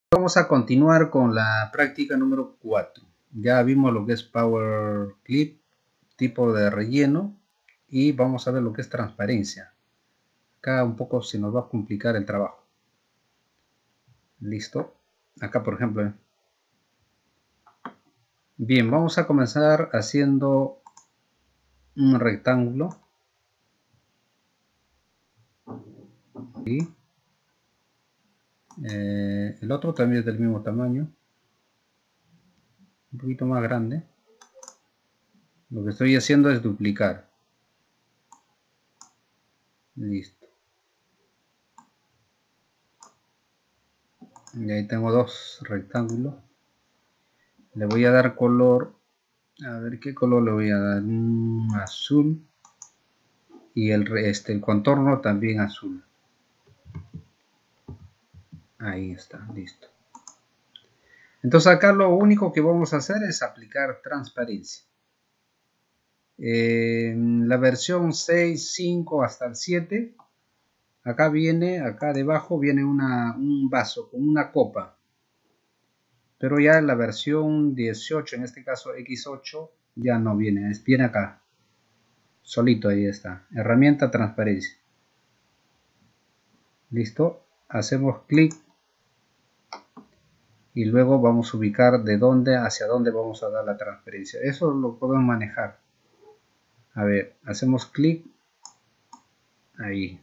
Vamos a continuar con la práctica número 4. Ya vimos lo que es Power Clip, tipo de relleno, y vamos a ver lo que es transparencia. Acá un poco se nos va a complicar el trabajo. Listo. Acá por ejemplo. Bien, vamos a comenzar haciendo un rectángulo. Y el otro también es del mismo tamaño. Un poquito más grande. Lo que estoy haciendo es duplicar. Listo. Y ahí tengo dos rectángulos. Le voy a dar color. A ver qué color le voy a dar. Un azul. Y el contorno también azul. Ahí está, listo. Entonces acá lo único que vamos a hacer es aplicar transparencia. En la versión 6, 5 hasta el 7, acá debajo viene un vaso con una copa. Pero ya en la versión 18, en este caso X8, ya no viene, viene acá. Solito, ahí está. Herramienta transparencia. Listo. Hacemos clic. Y luego vamos a ubicar de dónde hacia dónde vamos a dar la transparencia. Eso lo podemos manejar. A ver, hacemos clic. Ahí.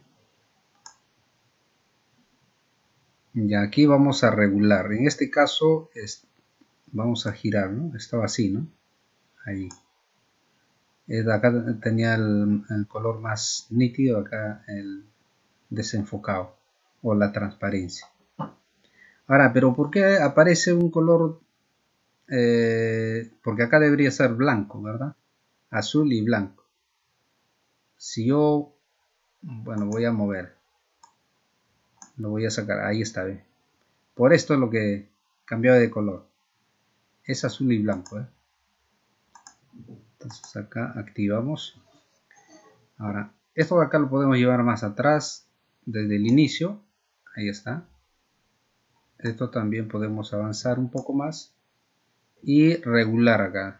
Y aquí vamos a regular. En este caso vamos a girar, ¿no? Estaba así, ¿no? Ahí. Acá tenía el color más nítido, acá el desenfocado o la transparencia. Ahora, pero ¿por qué aparece un color? Porque acá debería ser blanco, ¿verdad? Azul y blanco. Si yo, bueno, voy a mover. Lo voy a sacar, ahí está bien. Por esto es lo que cambió de color. Es azul y blanco, ¿eh? Entonces acá activamos. Ahora, esto de acá lo podemos llevar más atrás desde el inicio. Ahí está. Esto también podemos avanzar un poco más y regular acá.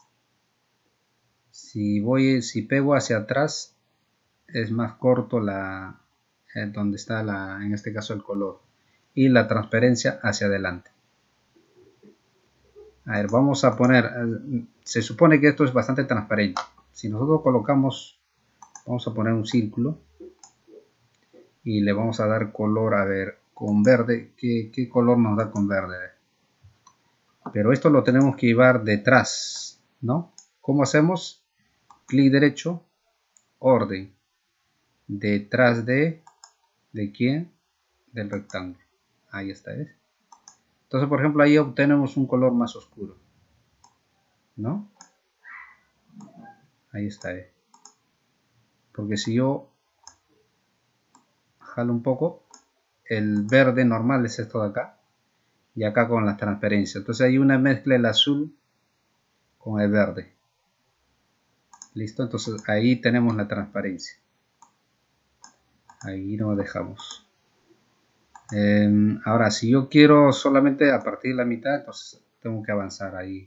Si pego hacia atrás es más corto donde está en este caso el color, y la transparencia hacia adelante. A ver, vamos a poner, se supone que esto es bastante transparente. Si nosotros colocamos, vamos a poner un círculo y le vamos a dar color, a ver, con verde. ¿Qué color nos da con verde? Pero esto lo tenemos que llevar detrás, ¿no? ¿Cómo hacemos? Clic derecho, orden, detrás ¿de quién? Del rectángulo. Ahí está, ¿ves? Entonces, por ejemplo, ahí obtenemos un color más oscuro, ¿no? Ahí está, ¿eh? Porque si yo jalo un poco, el verde normal es esto de acá, y acá con la transparencia. Entonces hay una mezcla del azul con el verde. Listo, entonces ahí tenemos la transparencia. Ahí nos dejamos. Ahora, si yo quiero solamente a partir de la mitad, entonces tengo que avanzar ahí.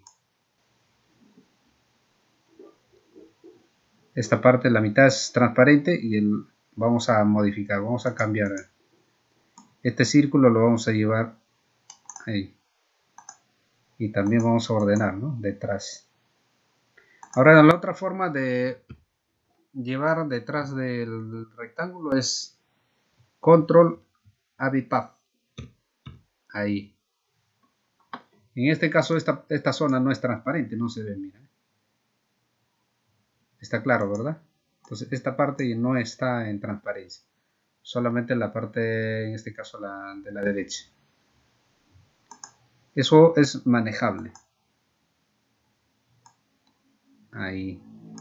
Esta parte, la mitad es transparente y vamos a modificar, vamos a cambiar. Este círculo lo vamos a llevar ahí. Y también vamos a ordenar, ¿no? Detrás. Ahora, la otra forma de llevar detrás del rectángulo es control Avipaf. Ahí. En este caso esta zona no es transparente, no se ve, mira. Está claro, ¿verdad? Entonces esta parte no está en transparencia. Solamente la parte, en este caso de la derecha. Eso es manejable. Ahí.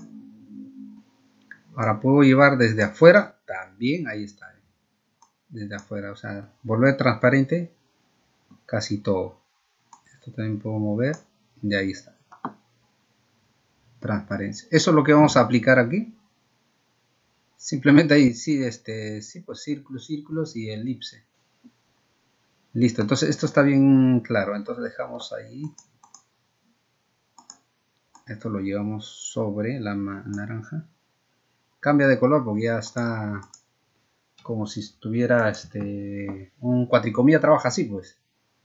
Ahora puedo llevar desde afuera, también ahí está. Desde afuera, o sea, volver transparente casi todo. Esto también puedo mover y ahí está. Transparencia. Eso es lo que vamos a aplicar aquí. Simplemente ahí sí, sí, pues círculos y elipse. Listo, entonces esto está bien claro. Entonces dejamos ahí. Esto lo llevamos sobre la naranja. Cambia de color porque ya está como si estuviera un cuatricomía, trabaja así pues.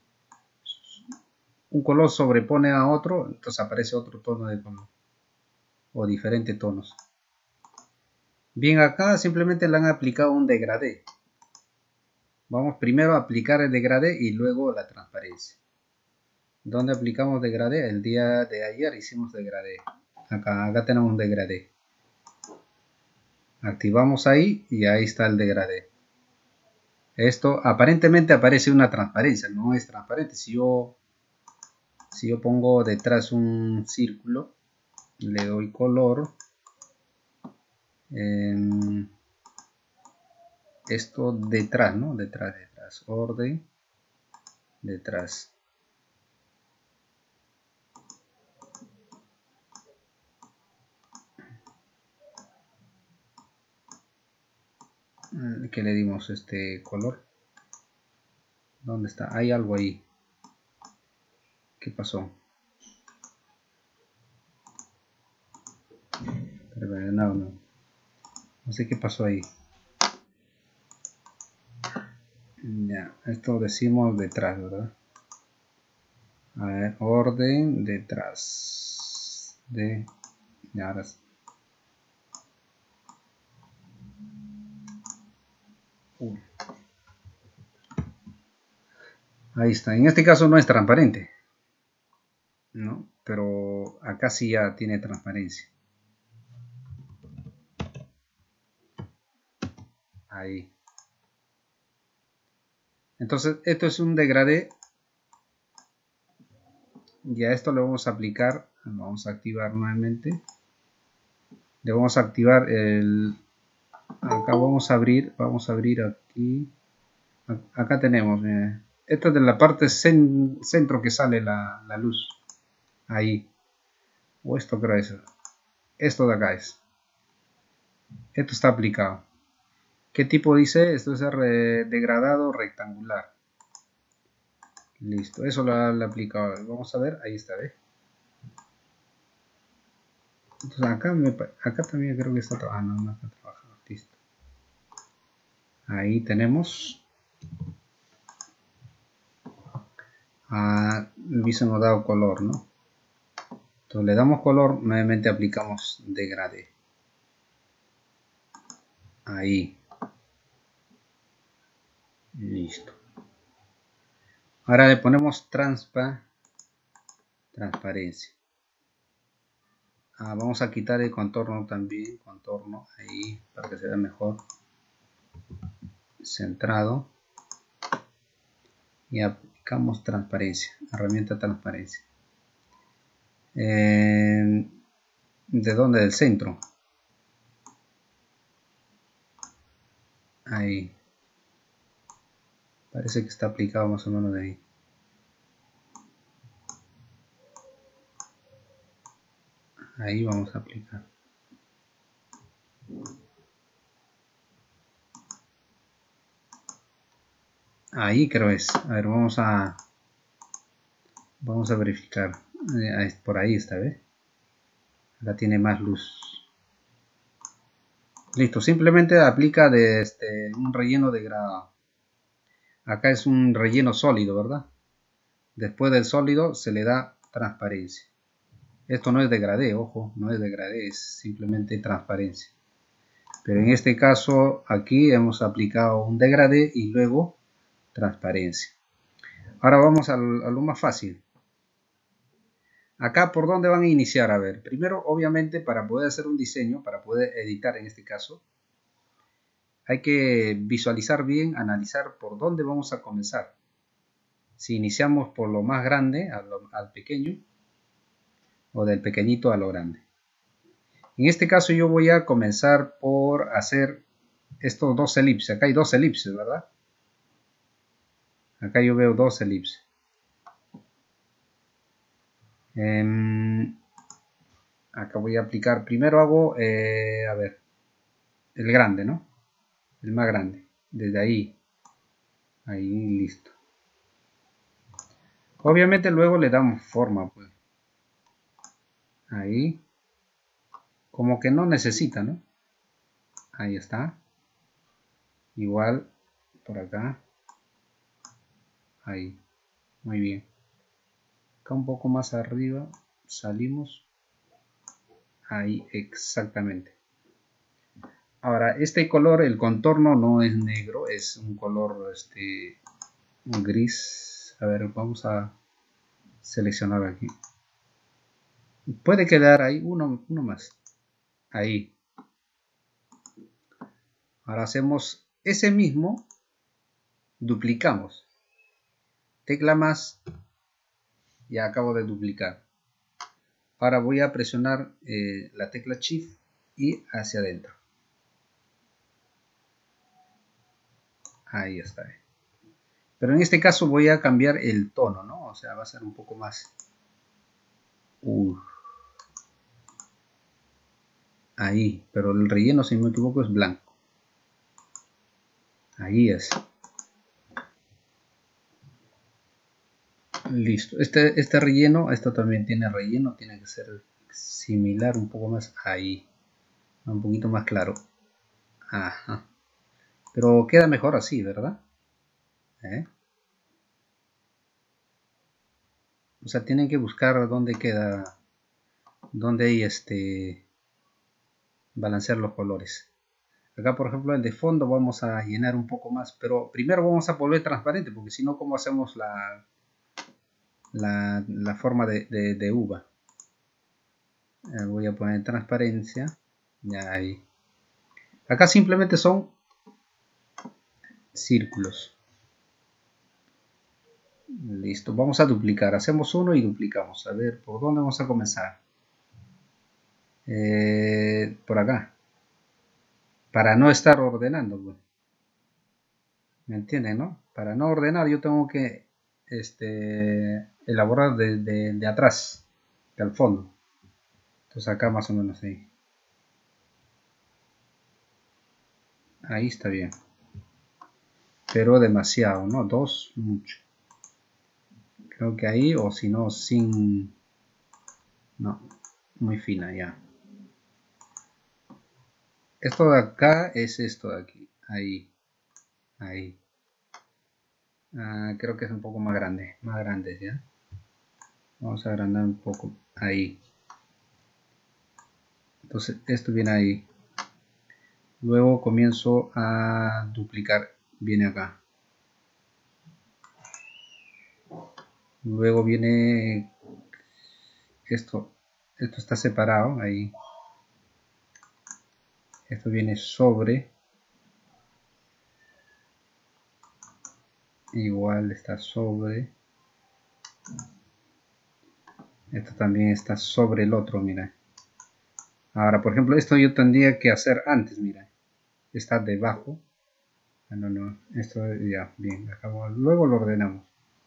Un color sobrepone a otro, entonces aparece otro tono de color o diferentes tonos. Bien, acá simplemente le han aplicado un degradé. Vamos primero a aplicar el degradé y luego la transparencia. ¿Dónde aplicamos degradé? El día de ayer hicimos degradé. Acá tenemos un degradé. Activamos ahí y ahí está el degradé. Esto aparentemente aparece una transparencia, no es transparente. Si yo pongo detrás un círculo, le doy color, esto detrás, ¿no? Detrás, orden, detrás. ¿Qué le dimos este color? ¿Dónde está? Hay algo ahí. ¿Qué pasó? No sé qué pasó ahí. Ya, esto decimos detrás, ¿verdad? A ver, orden, detrás. Ya, ahora sí. Ahí está. En este caso no es transparente, ¿no? Pero acá sí ya tiene transparencia. Ahí. Entonces, esto es un degradé. Ya esto lo vamos a aplicar. Vamos a activar nuevamente. Le vamos a activar el... Acá vamos a abrir aquí. Acá tenemos. Esta es de la parte centro que sale la luz. Ahí. O esto creo es. Esto de acá es. Esto está aplicado. ¿Qué tipo dice? Esto es degradado rectangular. Listo, eso lo he aplicado. Vamos a ver, ahí está, ¿ves? Entonces acá también creo que está trabajando. No está trabajando. Listo. Ahí tenemos. Hubiésemos dado color, ¿no? Entonces le damos color, nuevamente aplicamos degradé. Ahí. Listo. Ahora le ponemos transparencia. Vamos a quitar el contorno también. Contorno ahí para que se vea mejor. Centrado. Y aplicamos transparencia. Herramienta transparencia. ¿De dónde? Del centro. Ahí. Parece que está aplicado más o menos de ahí. Ahí vamos a aplicar. Ahí creo es. A ver, vamos a verificar. Por ahí está, ¿ves? Acá tiene más luz. Listo, simplemente aplica de un relleno degradado. Acá es un relleno sólido, ¿verdad? Después del sólido se le da transparencia. Esto no es degradé, ojo, no es degradé, es simplemente transparencia. Pero en este caso aquí hemos aplicado un degradé y luego transparencia. Ahora vamos a lo más fácil. Acá, ¿por dónde van a iniciar? A ver, primero, obviamente, para poder hacer un diseño, para poder editar en este caso, hay que visualizar bien, analizar por dónde vamos a comenzar. Si iniciamos por lo más grande al pequeño, o del pequeñito a lo grande. En este caso yo voy a comenzar por hacer estos dos elipses. Acá hay dos elipses, ¿verdad? Acá yo veo dos elipses. Acá voy a aplicar, primero hago, a ver, el grande, ¿no? El más grande, desde ahí, listo. Obviamente luego le damos forma, pues. Ahí. Como que no necesita, ¿no? Ahí está. Igual por acá. Ahí. Muy bien. Acá un poco más arriba. Salimos. Ahí exactamente. Ahora, este color, el contorno no es negro, es un color un gris. A ver, vamos a seleccionar aquí. Puede quedar ahí uno más. Ahí. Ahora hacemos ese mismo, duplicamos. Tecla más, ya acabo de duplicar. Ahora voy a presionar la tecla Shift y hacia adentro. Ahí está. Pero en este caso voy a cambiar el tono, ¿no? O sea, va a ser un poco más... Ahí, pero el relleno, si no me equivoco, es blanco. Ahí es. Listo. Este relleno, esto también tiene relleno, tiene que ser similar, un poco más ahí. Un poquito más claro. Ajá. Pero queda mejor así, ¿verdad? O sea, tienen que buscar dónde queda, dónde hay balancear los colores. Acá, por ejemplo, el de fondo vamos a llenar un poco más, pero primero vamos a volver transparente, porque si no, ¿cómo hacemos la forma de uva? Voy a poner transparencia. Ya ahí. Acá simplemente son círculos. Listo, vamos a duplicar. Hacemos uno y duplicamos. A ver, ¿por dónde vamos a comenzar? Por acá. Para no estar ordenando, pues. ¿Me entienden, no? Para no ordenar yo tengo que elaborar de atrás, del fondo. Entonces acá más o menos ahí. Ahí está bien. Pero demasiado, ¿no? Dos, mucho. Creo que ahí, o si no, sin... No, muy fina ya. Esto de acá es esto de aquí. Ahí. Ahí. Creo que es un poco más grande. Más grande, ¿ya? Vamos a agrandar un poco. Ahí. Entonces, esto viene ahí. Luego comienzo a duplicar. Viene acá. Luego viene esto. Esto está separado. Ahí. Esto viene sobre. Igual está sobre. Esto también está sobre el otro, mira. Ahora, por ejemplo, esto yo tendría que hacer antes, mira. Está debajo. No. Esto ya, bien. Acabo. Luego lo ordenamos.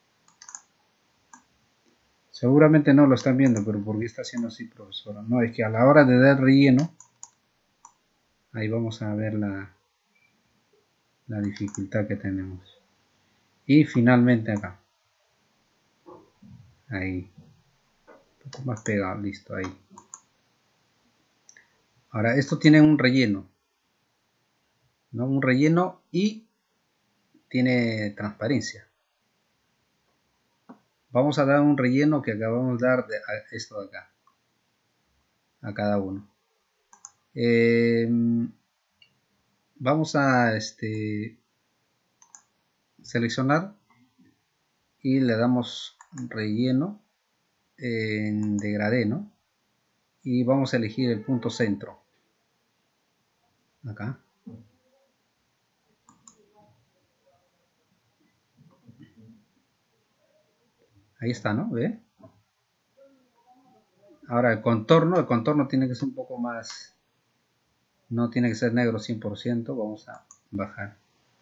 Seguramente no lo están viendo, pero ¿por qué está haciendo así, profesora? No, es que a la hora de dar relleno, ahí vamos a ver la dificultad que tenemos. Y finalmente acá. Ahí. Un poco más pegado, listo, ahí. Ahora, esto tiene un relleno. ¿No? Un relleno y tiene transparencia. Vamos a dar un relleno que acabamos de dar a esto de acá. A cada uno. Vamos a seleccionar y le damos relleno en degradé, ¿no? Y vamos a elegir el punto centro. Acá. Ahí está, ¿no? ¿Ve? Ahora el contorno tiene que ser un poco más, no tiene que ser negro 100%, vamos a bajar.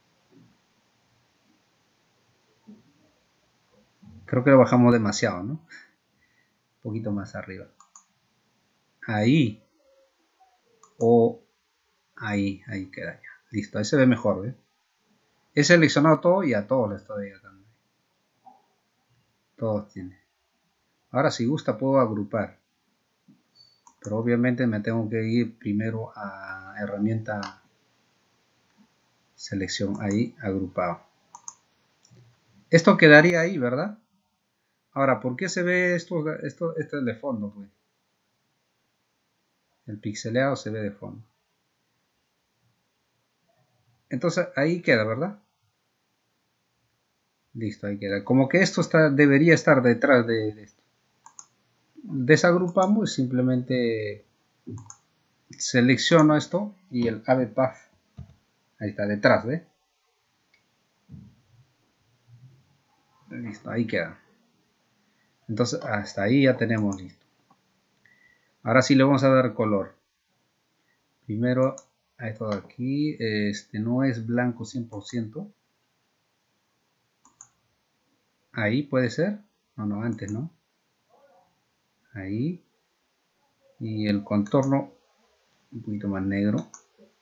Creo que lo bajamos demasiado, ¿no? Un poquito más arriba. Ahí. O ahí queda ya. Listo, ahí se ve mejor, ¿ve? He seleccionado todo y a todos le estoy dando. Todos tienen. Ahora si gusta puedo agrupar. Pero obviamente me tengo que ir primero a herramienta selección. Ahí, agrupado. Esto quedaría ahí, ¿verdad? Ahora, ¿por qué se ve esto es de fondo? Pues? El pixeleado se ve de fondo. Entonces ahí queda, ¿verdad? Listo, ahí queda. Como que esto debería estar detrás de esto. Desagrupamos y simplemente selecciono esto y el Add Path. Ahí está, detrás, ¿ve? Listo, ahí queda. Entonces hasta ahí ya tenemos listo. Ahora sí le vamos a dar color. Primero a esto de aquí, no es blanco 100%. Ahí puede ser. No, antes no. Ahí. Y el contorno un poquito más negro.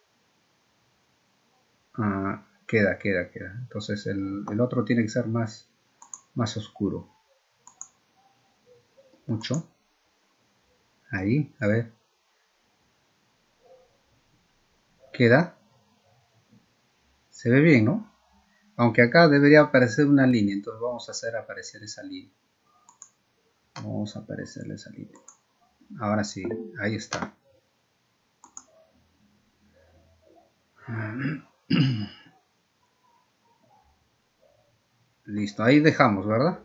Queda. Entonces el otro tiene que ser más oscuro. Mucho. Ahí, a ver. Queda. Se ve bien, ¿no? Aunque acá debería aparecer una línea. Entonces vamos a hacer aparecer esa línea. Vamos a aparecerle esa línea. Ahora sí, ahí está. Listo, ahí dejamos, ¿verdad?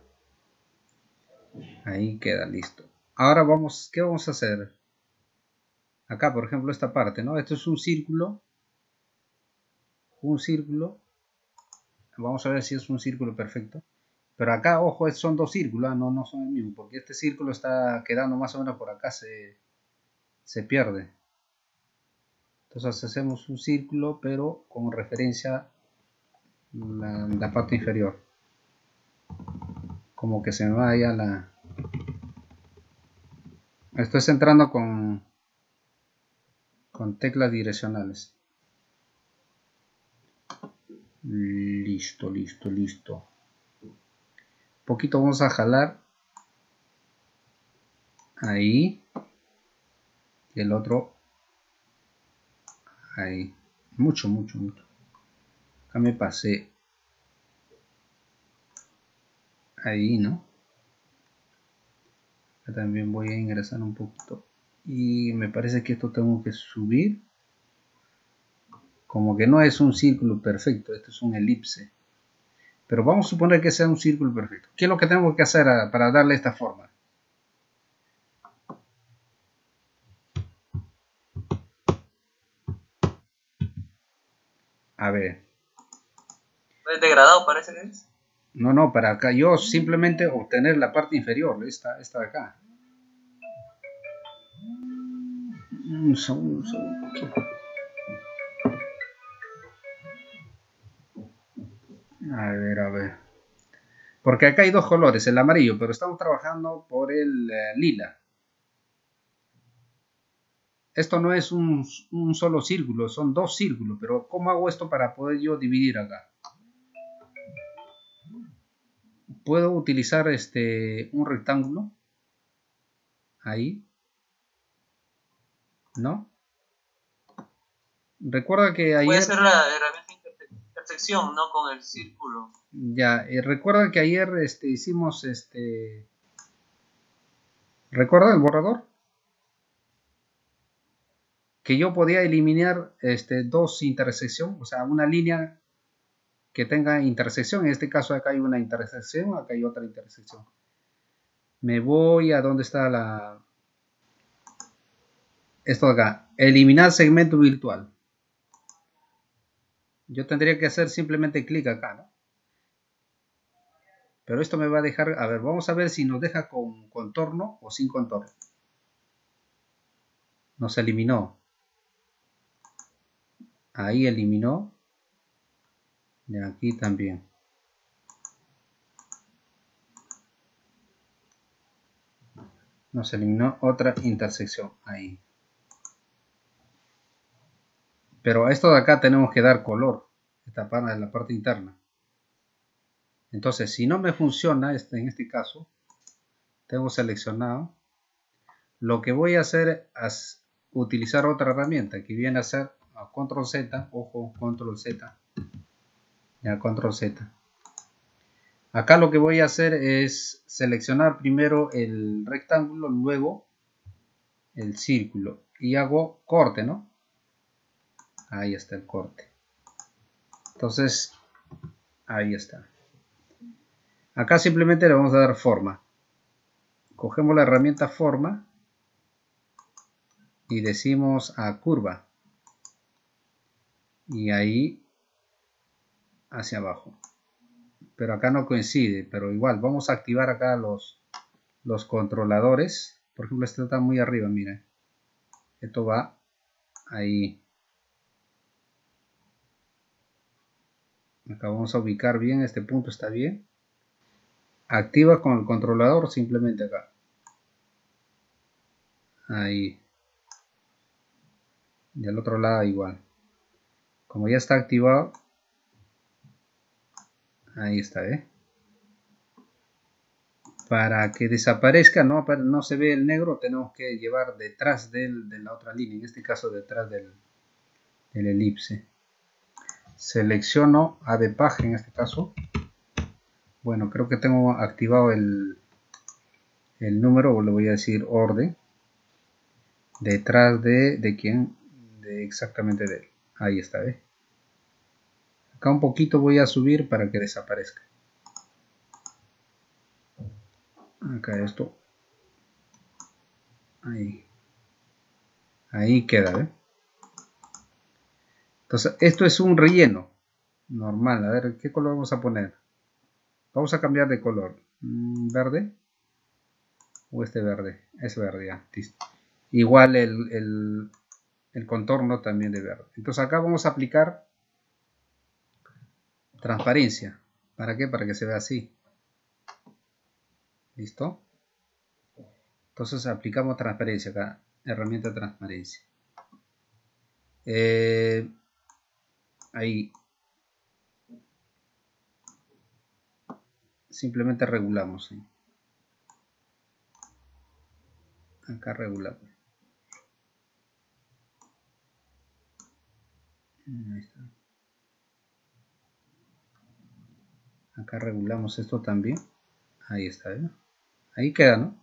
Ahí queda, listo. Ahora vamos, ¿qué vamos a hacer? Acá, por ejemplo, esta parte, ¿no? Esto es un círculo. Un círculo. Vamos a ver si es un círculo perfecto. Pero acá, ojo, son dos círculos, no son el mismo, porque este círculo está quedando más o menos por acá, se pierde. Entonces hacemos un círculo, pero con referencia la parte inferior. Como que se me vaya la... Estoy centrando con teclas direccionales. Listo. Poquito vamos a jalar. Ahí. Y el otro. Ahí. Mucho. Acá me pasé. Ahí, ¿no? Acá también voy a ingresar un poquito. Y me parece que esto tengo que subir. Como que no es un círculo perfecto. Esto es un elipse. Pero vamos a suponer que sea un círculo perfecto. ¿Qué es lo que tengo que hacer para darle esta forma? A ver. ¿Es degradado parece que es? No, para acá. Yo simplemente obtener la parte inferior. Esta de acá. Un segundo. A ver. Porque acá hay dos colores, el amarillo, pero estamos trabajando por el lila. Esto no es un solo círculo, son dos círculos, pero ¿cómo hago esto para poder yo dividir acá? Puedo utilizar un rectángulo. Ahí. ¿No? Recuerda que Puede ayer... ser la herramienta intersección, ¿no? Con el círculo. Ya, recuerda que ayer hicimos ¿Recuerda el borrador? Que yo podía eliminar dos intersecciones, o sea, una línea que tenga intersección. En este caso acá hay una intersección, acá hay otra intersección. Me voy a donde está esto de acá, eliminar segmento virtual. Yo tendría que hacer simplemente clic acá, ¿no? Pero esto me va a dejar, a ver, vamos a ver si nos deja con contorno o sin contorno. Nos eliminó. Ahí eliminó. De aquí también. Nos eliminó otra intersección ahí. Pero a esto de acá tenemos que dar color. Esta parte de la parte interna. Entonces, si no me funciona, en este caso, tengo seleccionado, lo que voy a hacer es utilizar otra herramienta que viene a ser control Z, ojo, control Z, ya control Z. Acá lo que voy a hacer es seleccionar primero el rectángulo, luego el círculo y hago corte, ¿no? Ahí está el corte. Entonces, ahí está. Acá simplemente le vamos a dar forma. Cogemos la herramienta forma y decimos a curva. Y ahí hacia abajo. Pero acá no coincide, pero igual vamos a activar acá los controladores. Por ejemplo, este está muy arriba, miren. Esto va ahí. Acá vamos a ubicar bien, este punto está bien. Activa con el controlador simplemente acá. Ahí. Y al otro lado igual. Como ya está activado. Ahí está, ¿eh? Para que desaparezca, no se ve el negro, tenemos que llevar detrás de la otra línea. En este caso detrás del elipse. Selecciono AVPAG en este caso. Bueno, creo que tengo activado el número, o le voy a decir orden. Detrás de quién, exactamente de él. Ahí está, ¿eh? Acá un poquito voy a subir para que desaparezca. Acá esto. Ahí. Ahí queda, ¿eh? Entonces, esto es un relleno normal. A ver, ¿qué color vamos a poner? Vamos a cambiar de color. ¿Verde? ¿O este verde? Es verde, ya. Listo. Igual el contorno también de verde. Entonces acá vamos a aplicar transparencia. ¿Para qué? Para que se vea así. ¿Listo? Entonces aplicamos transparencia acá. Herramienta de transparencia. Ahí. Simplemente regulamos. ¿Sí? Acá regulamos. Ahí está. Acá regulamos esto también. Ahí está, ¿eh? Ahí queda, ¿no?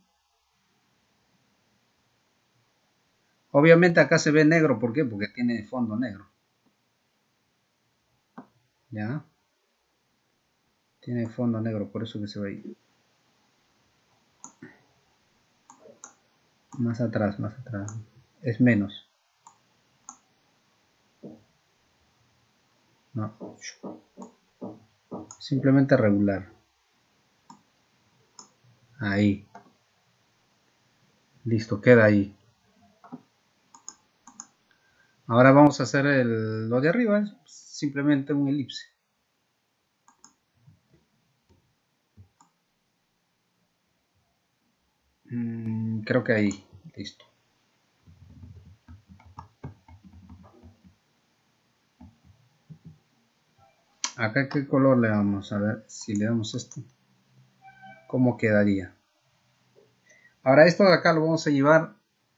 Obviamente acá se ve negro, ¿por qué? Porque tiene fondo negro. ¿Ya? Tiene fondo negro, por eso que se ve ahí. Más atrás, más atrás. Es menos. No. Simplemente regular. Ahí. Listo, queda ahí. Ahora vamos a hacer lo de arriba. Simplemente un elipse. Creo que ahí. Listo. Acá qué color le damos. A ver si le damos esto. ¿Cómo quedaría? Ahora esto de acá lo vamos a llevar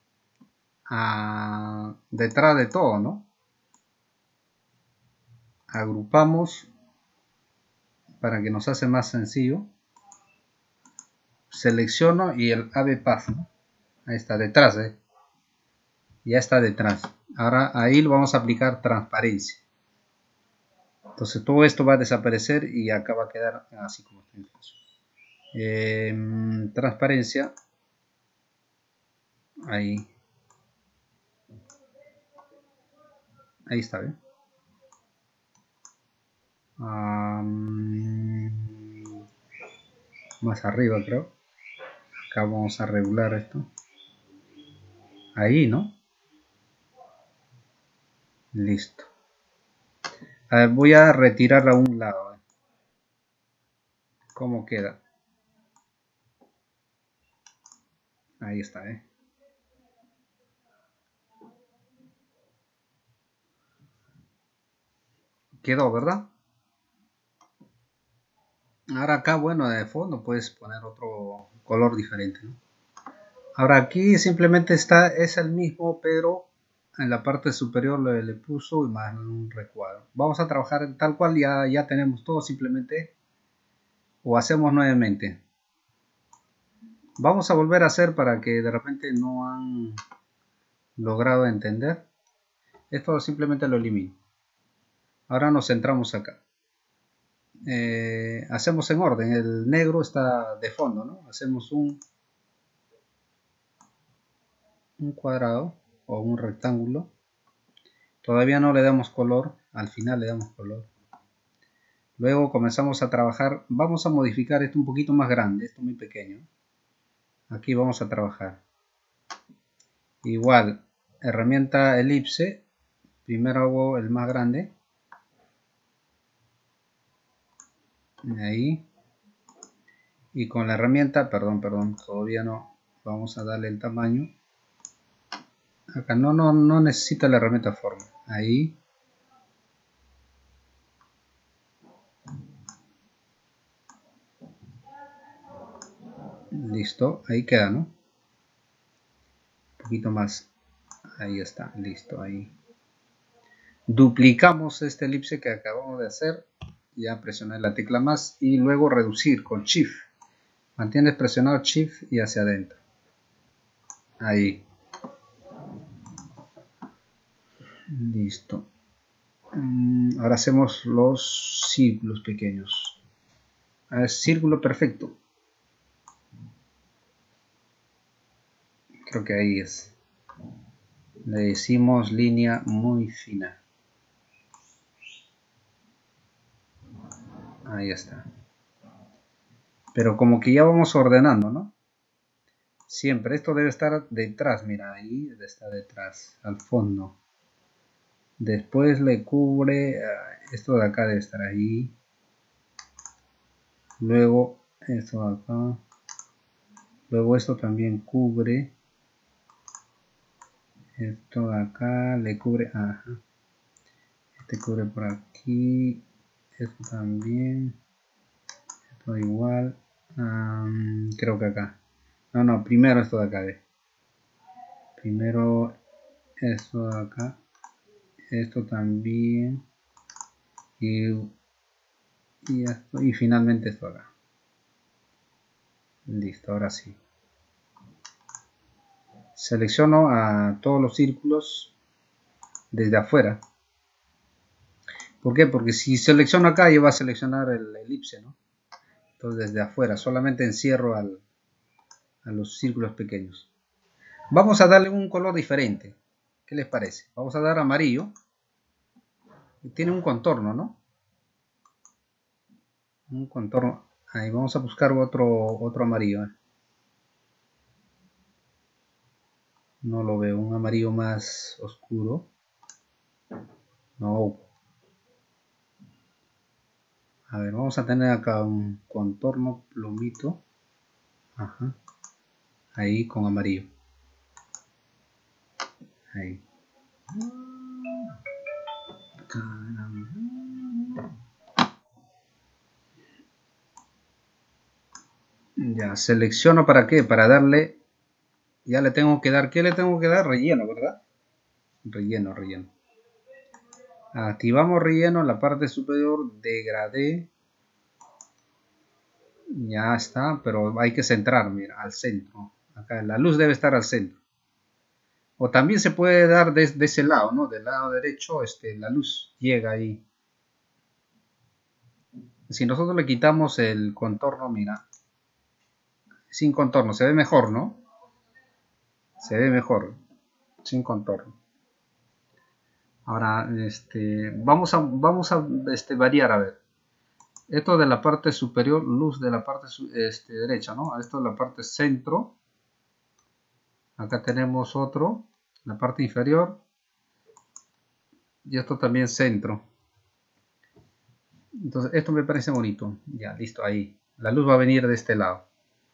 detrás de todo, ¿no? Agrupamos para que nos hace más sencillo. Selecciono y el AVPath, ¿no? Ahí está, detrás, ¿eh? Ya está detrás. Ahora ahí lo vamos a aplicar transparencia. Entonces todo esto va a desaparecer y acá va a quedar así como está en el caso. Transparencia. Ahí. Ahí está, ¿eh? Más arriba creo. Acá vamos a regular esto. Ahí, ¿no? Listo. A ver, voy a retirar a un lado. ¿Cómo queda? Ahí está, ¿eh? Quedó, ¿verdad? Ahora acá, bueno, de fondo puedes poner otro color diferente, ¿no? Ahora aquí simplemente es el mismo, pero en la parte superior le puso más un recuadro. Vamos a trabajar tal cual, ya tenemos todo, simplemente o hacemos nuevamente. Vamos a volver a hacer para que de repente no han logrado entender. Esto simplemente lo elimino. Ahora nos centramos acá. Hacemos en orden. El negro está de fondo, ¿no? Hacemos un cuadrado o un rectángulo. Todavía no le damos color. Al final le damos color. Luego comenzamos a trabajar. Vamos a modificar esto un poquito más grande. Esto muy pequeño. Aquí vamos a trabajar. Igual, herramienta elipse. Primero hago el más grande. Ahí. Y con la herramienta, perdón, todavía no. Vamos a darle el tamaño. Acá no necesita la herramienta forma. Ahí. Listo, ahí queda, ¿no? Un poquito más. Ahí está, listo, ahí. Duplicamos este elipse que acabamos de hacer. Ya presioné la tecla más y luego reducir con Shift. Mantienes presionado Shift y hacia adentro. Ahí. Listo. Ahora hacemos los círculos pequeños. Círculo perfecto. Creo que ahí es. Le decimos línea muy fina. Ahí está. Pero como que ya vamos ordenando, ¿no? Siempre. Esto debe estar detrás. Mira, ahí está detrás. Al fondo. Después le cubre. Esto de acá debe estar ahí. Luego esto de acá. Luego esto también cubre. Esto de acá le cubre. Ajá. Este cubre por aquí. Esto también. Esto igual. Creo que acá. No, primero esto de acá. Primero esto de acá. Esto también. Y finalmente esto acá. Listo, ahora sí. Selecciono a todos los círculos desde afuera. ¿Por qué? Porque si selecciono acá, ya va a seleccionar el elipse, ¿no? Entonces desde afuera, solamente encierro a los círculos pequeños. Vamos a darle un color diferente. ¿Qué les parece? Vamos a dar amarillo. Tiene un contorno, ¿no? Un contorno. Ahí vamos a buscar otro amarillo. No lo veo. Un amarillo más oscuro. No. A ver, vamos a tener acá un contorno plumito. Ajá. Ahí con amarillo. Ahí. Ya, selecciono para qué, para darle, ya le tengo que dar, ¿qué le tengo que dar? Relleno, ¿verdad? Relleno. Activamos relleno en la parte superior, degradé. Ya está, pero hay que centrar, mira, al centro. Acá la luz debe estar al centro. O también se puede dar de ese lado, ¿no? Del lado derecho, la luz llega ahí. Si nosotros le quitamos el contorno, mira, sin contorno, se ve mejor, ¿no? Se ve mejor, sin contorno. Ahora, vamos a variar, a ver. Esto de la parte superior, luz de la parte derecha, ¿no? Esto de la parte centro. Acá tenemos otro, la parte inferior. Y esto también centro. Entonces, esto me parece bonito. Ya, listo, ahí. La luz va a venir de este lado.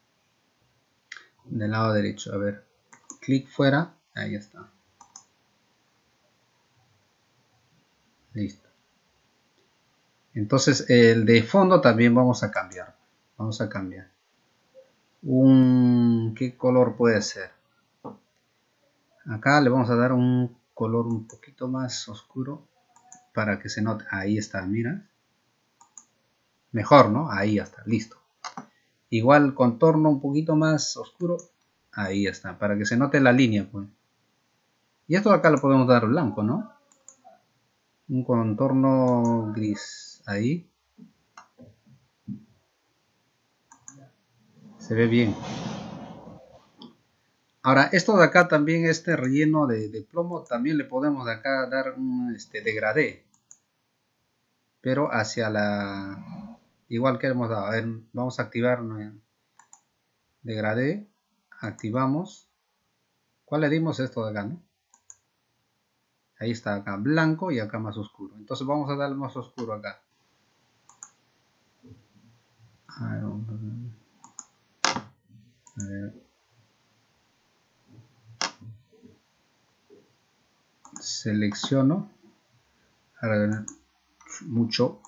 Del lado derecho, a ver. Clic fuera, ahí está. Listo. Entonces el de fondo también vamos a cambiar. Vamos a cambiar. ¿Qué color puede ser? Acá le vamos a dar un color un poquito más oscuro para que se note. Ahí está, mira. Mejor, ¿no? Ahí está, listo. Igual contorno un poquito más oscuro. Ahí está, para que se note la línea, pues. Y esto de acá lo podemos dar blanco, ¿no? Un contorno gris. Ahí. Se ve bien. Ahora, esto de acá también, este relleno de plomo, también le podemos de acá dar un degradé. Pero hacia la... Igual que hemos dado. A ver, vamos a activar degradé. Activamos. ¿Cuál le dimos esto de acá, no? Ahí está, acá blanco y acá más oscuro. Entonces vamos a darle más oscuro acá. A ver. Selecciono. Ahora, mucho.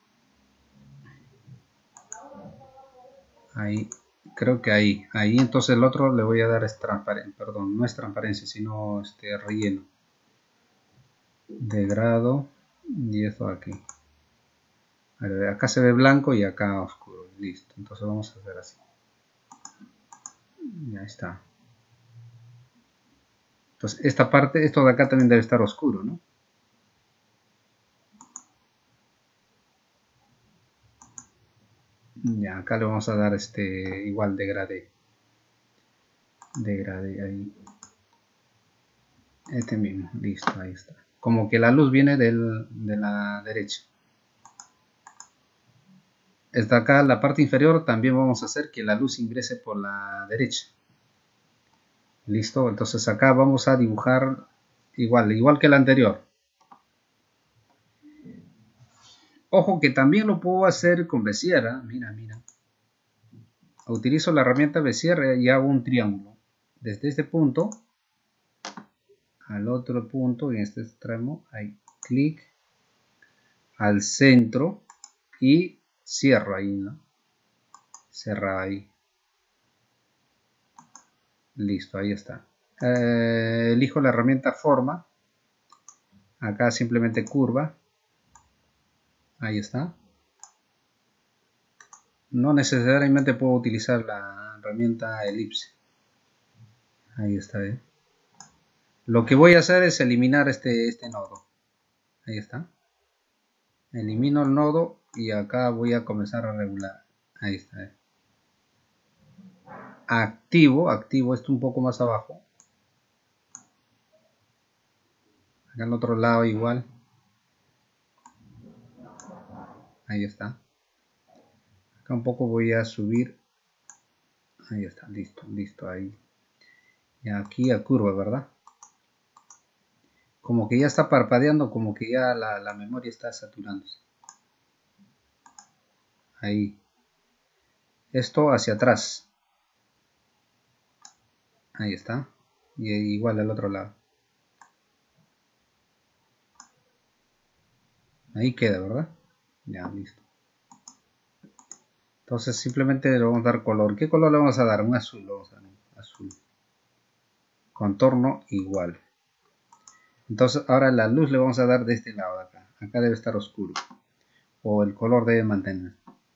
Ahí. Creo que ahí. Ahí entonces el otro le voy a dar transparencia. Perdón, no es transparencia, sino relleno. De grado. Y esto aquí. A ver, acá se ve blanco y acá oscuro. Listo. Entonces vamos a hacer así. Ya está. Entonces esta parte, esto de acá también debe estar oscuro, ¿no? Ya, acá le vamos a dar igual degradé. Degradé ahí. Este mismo, listo, ahí está. Como que la luz viene de la derecha. Esta acá, la parte inferior, también vamos a hacer que la luz ingrese por la derecha. Listo, entonces acá vamos a dibujar igual que el anterior. Ojo que también lo puedo hacer con Bezier, ¿eh? Mira, mira. Utilizo la herramienta Bezier y hago un triángulo. Desde este punto al otro punto, en este extremo, hay clic al centro y cierro ahí, ¿no? Cerra ahí. Listo, ahí está. Elijo la herramienta forma. Acá simplemente curva. Ahí está. No necesariamente puedo utilizar la herramienta elipse. Ahí está, ¿eh? Lo que voy a hacer es eliminar este nodo. Ahí está. Elimino el nodo y acá voy a comenzar a regular. Ahí está, ¿eh? Activo esto un poco más abajo. Acá en el otro lado igual. Ahí está. Acá un poco voy a subir. Ahí está, listo, ahí. Y aquí a curva, ¿verdad? Como que ya está parpadeando, como que ya la memoria está saturándose. Ahí. Esto hacia atrás. Ahí está. Y igual al otro lado. Ahí queda, ¿verdad? Ya, listo. Entonces simplemente le vamos a dar color. ¿Qué color le vamos a dar? Un azul. Vamos a dar un azul. Contorno igual. Entonces ahora la luz le vamos a dar de este lado de acá. Acá debe estar oscuro. O el color debe mantener.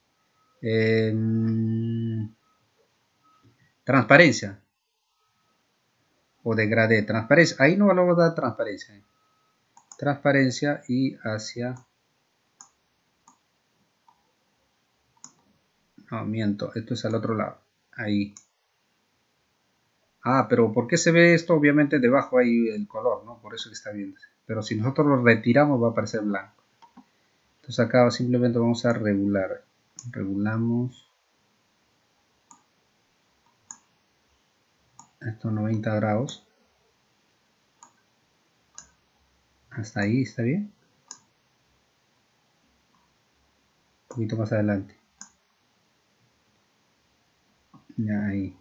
Transparencia. O degradé. Transparencia. Ahí no le vamos a dar transparencia. Transparencia y hacia... No, miento. Esto es al otro lado. Ahí. Ah, pero ¿por qué se ve esto? Obviamente debajo hay el color, ¿no? Por eso que está viendo. Pero si nosotros lo retiramos va a aparecer blanco. Entonces acá simplemente vamos a regular. Regulamos. Estos 90 grados. Hasta ahí, ¿está bien? Un poquito más adelante. Ya ahí.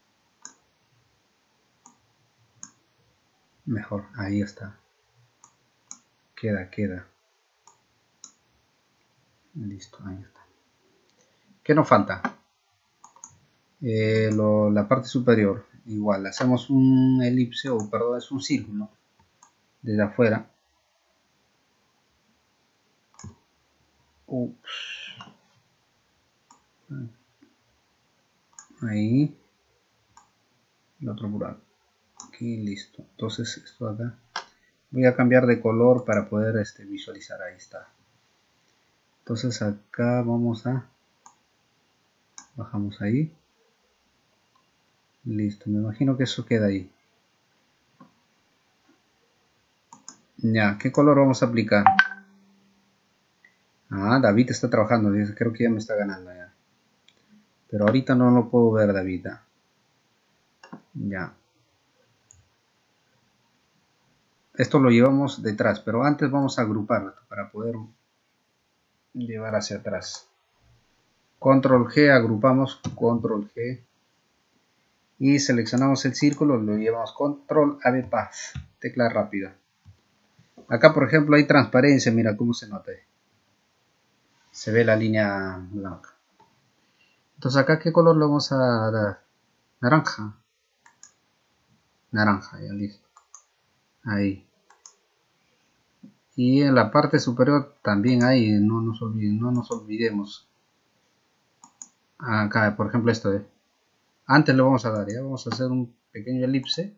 Mejor, ahí está. Queda. Listo, ahí está. ¿Qué nos falta? La parte superior. Igual, hacemos un elipse, o perdón, es un círculo. Desde afuera. Ups. Ahí. El otro por aquí, listo. Entonces, esto acá. Voy a cambiar de color para poder visualizar. Ahí está. Entonces acá vamos a... Bajamos ahí. Listo, me imagino que eso queda ahí. Ya, ¿qué color vamos a aplicar? Ah, David está trabajando, creo que ya me está ganando ya. Pero ahorita no lo puedo ver, David. Ya. Esto lo llevamos detrás, pero antes vamos a agruparlo para poder llevar hacia atrás. Control G, agrupamos, Control G. Y seleccionamos el círculo, lo llevamos Control AB Path, tecla rápida. Acá, por ejemplo, hay transparencia, mira cómo se nota. Se ve la línea blanca. Entonces acá, ¿qué color le vamos a dar? Naranja. Naranja, ya listo. Ahí. Y en la parte superior también hay, no nos olvidemos. Acá, por ejemplo, esto de... Antes le vamos a dar, ya vamos a hacer un pequeño elipse.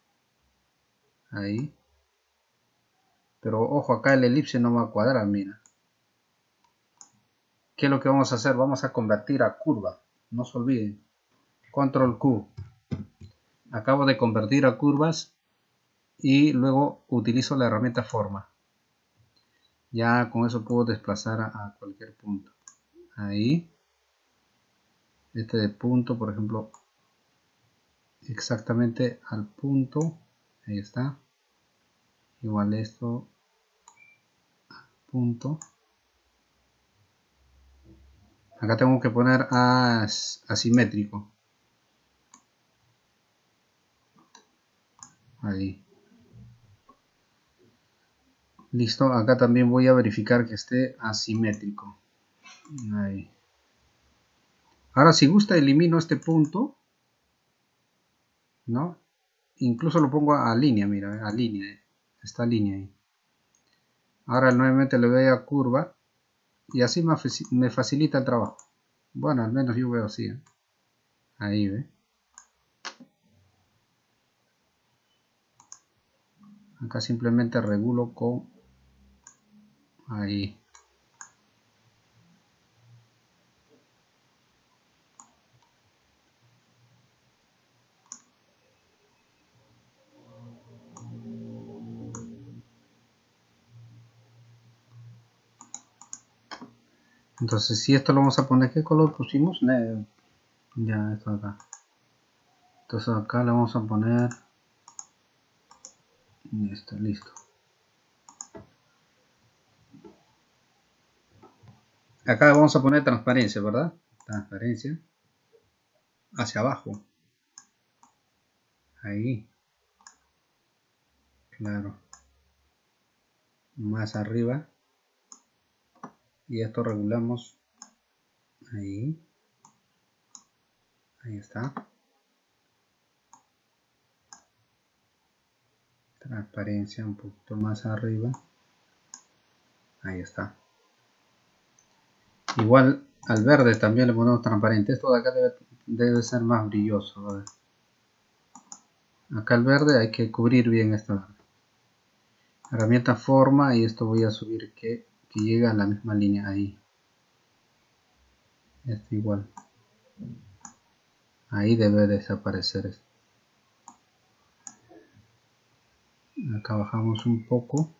Ahí. Pero ojo, acá el elipse no va a cuadrar, mira. ¿Qué es lo que vamos a hacer? Vamos a convertir a curva. No se olviden. Control Q. Acabo de convertir a curvas y luego utilizo la herramienta forma. Ya con eso puedo desplazar a cualquier punto. Ahí. Este de punto, por ejemplo, exactamente al punto. Ahí está. Igual esto al punto. Acá tengo que poner asimétrico. Ahí. Listo, acá también voy a verificar que esté asimétrico. Ahí. Ahora si gusta elimino este punto, ¿no? Incluso lo pongo a línea, mira, a línea, esta línea ahí. Ahora nuevamente le doy a curva y así me facilita el trabajo. Bueno, al menos yo veo así, ¿eh? Ahí, ¿ve? Acá simplemente regulo con ahí. Entonces, si esto lo vamos a poner, ¿qué color pusimos? Ya, esto acá. Entonces acá le vamos a poner esto, listo. Acá vamos a poner transparencia, ¿verdad? Transparencia hacia abajo. Ahí. Claro. Más arriba. Y esto regulamos. Ahí. Ahí está. Transparencia un poquito más arriba. Ahí está. Igual al verde también le ponemos transparente. Esto de acá debe ser más brilloso. ¿Vale? Acá el verde hay que cubrir bien esto. Herramienta forma y esto voy a subir que llegue a la misma línea ahí. Esto igual. Ahí debe desaparecer esto. Acá bajamos un poco.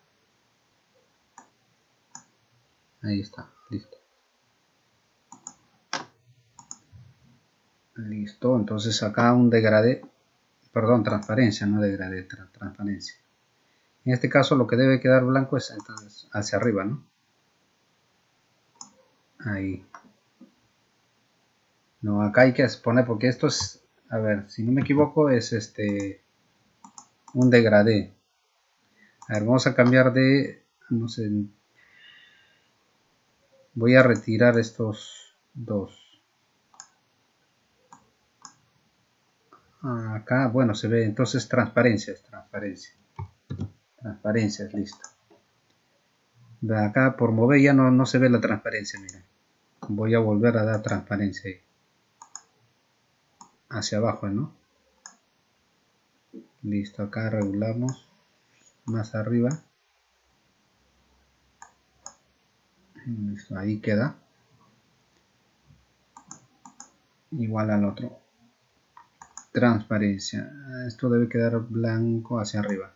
Ahí está, listo. Listo, entonces acá un degradé, perdón, transparencia, no degradé, transparencia. En este caso lo que debe quedar blanco es entonces hacia arriba, ¿no? Ahí. No, acá hay que poner porque esto es, a ver, si no me equivoco es un degradé. A ver, vamos a cambiar de no sé. Voy a retirar estos dos. Acá, bueno, se ve entonces transparencia, transparencia, es listo. Acá por mover ya no se ve la transparencia, miren. Voy a volver a dar transparencia ahí. Hacia abajo, ¿no? Listo, acá regulamos más arriba. Listo, ahí queda. Igual al otro. Transparencia. Esto debe quedar blanco hacia arriba.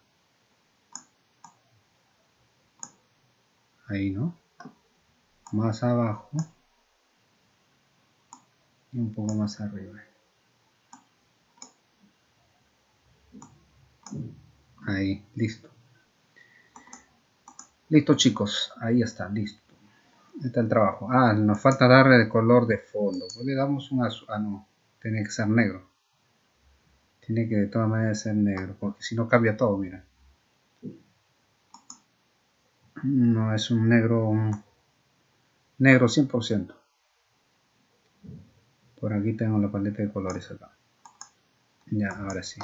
Ahí, ¿no? Más abajo. Y un poco más arriba. Ahí, listo. Listo, chicos. Ahí está, listo. Ahí está el trabajo. Nos falta darle el color de fondo. Pues le damos un azul. No. Tiene que ser negro. Tiene que de todas maneras ser negro. Porque si no cambia todo, mira. No, es un negro. Negro 100%. Por aquí tengo la paleta de colores acá. Ya, ahora sí.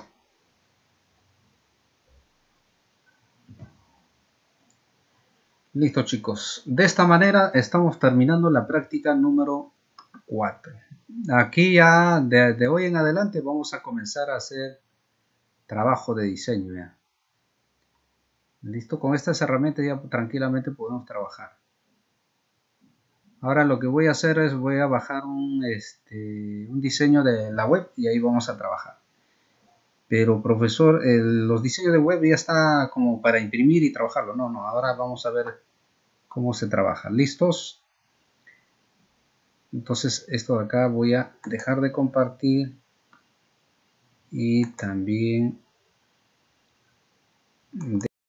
Listo, chicos. De esta manera estamos terminando la práctica número 4. Aquí ya de hoy en adelante vamos a comenzar a hacer trabajo de diseño. Ya. Listo, con estas herramientas ya tranquilamente podemos trabajar. Ahora lo que voy a hacer es voy a bajar un diseño de la web y ahí vamos a trabajar. Pero profesor, los diseños de web ya está como para imprimir y trabajarlo. No, ahora vamos a ver cómo se trabaja. ¿Listos? Entonces esto de acá voy a dejar de compartir y también